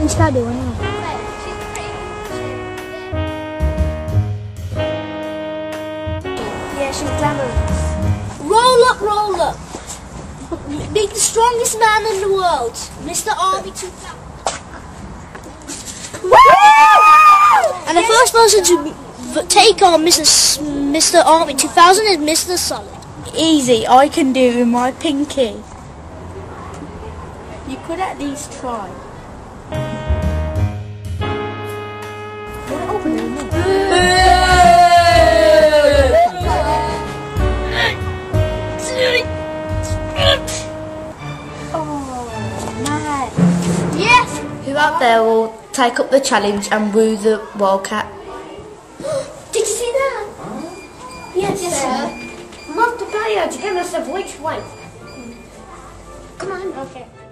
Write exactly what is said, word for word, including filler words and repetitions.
She's got to do anyway. Yeah, she's glamorous. Roll up, roll up. Meet the strongest man in the world, Mister Army two thousand. And the first person to take on Missus Mister Army two thousand is Mister Solid. Easy, I can do it with my pinky. You could at least try. Yes! Who out there will take up the challenge and woo the wildcat? Did you see that? Yes, yes sir. Multiplier to give us a which way. Come on. Okay.